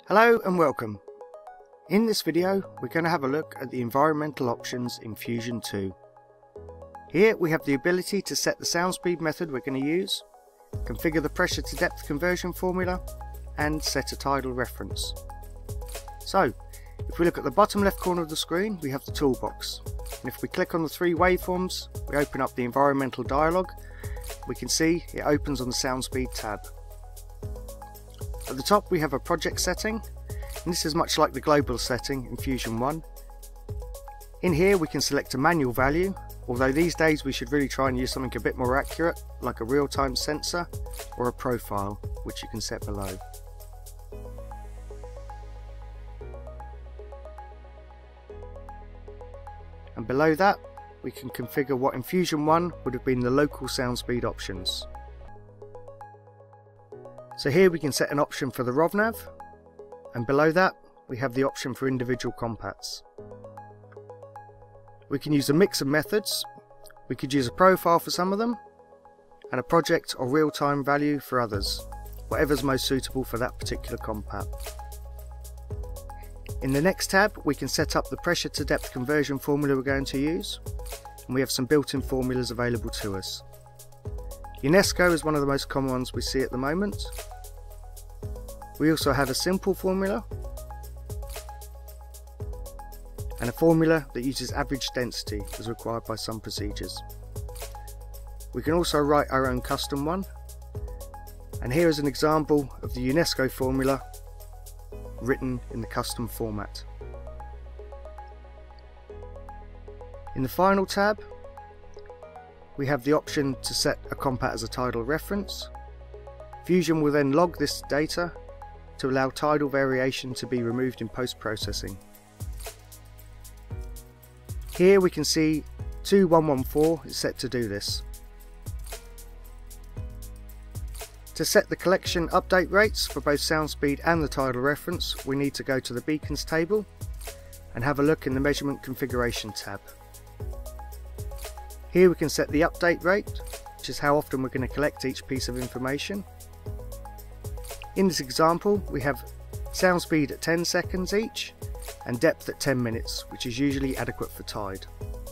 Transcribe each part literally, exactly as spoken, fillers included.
Hello and welcome. In this video we're going to have a look at the environmental options in Fusion two. Here we have the ability to set the sound speed method we're going to use, configure the pressure to depth conversion formula and set a tidal reference. So if we look at the bottom left corner of the screen we have the toolbox, and if we click on the three waveforms we open up the environmental dialog. We can see it opens on the sound speed tab. At the top we have a project setting, and this is much like the global setting in Fusion one. In here we can select a manual value, although these days we should really try and use something a bit more accurate like a real-time sensor or a profile, which you can set below. And below that we can configure what in Fusion one would have been the local sound speed options. So here we can set an option for the R O V nav, and below that we have the option for individual compats. We can use a mix of methods. We could use a profile for some of them and a project or real-time value for others, whatever's most suitable for that particular compat. In the next tab we can set up the pressure to depth conversion formula we're going to use, and we have some built-in formulas available to us. UNESCO is one of the most common ones we see at the moment. We also have a simple formula and a formula that uses average density as required by some procedures. We can also write our own custom one, and here is an example of the UNESCO formula written in the custom format. In the final tab we have the option to set a compat as a tidal reference. Fusion will then log this data to allow tidal variation to be removed in post-processing. Here we can see two one one four is set to do this. To set the collection update rates for both sound speed and the tidal reference we need to go to the beacons table and have a look in the measurement configuration tab. Here we can set the update rate, which is how often we're going to collect each piece of information. In this example we have sound speed at ten seconds each and depth at ten minutes, which is usually adequate for tide.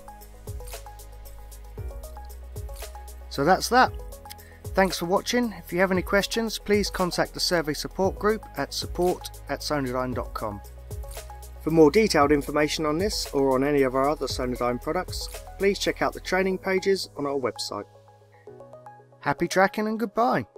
So that's that. Thanks for watching. If you have any questions please contact the survey support group at support at sonardyne dot com. For more detailed information on this or on any of our other Sonardyne products, please check out the training pages on our website. Happy tracking and goodbye!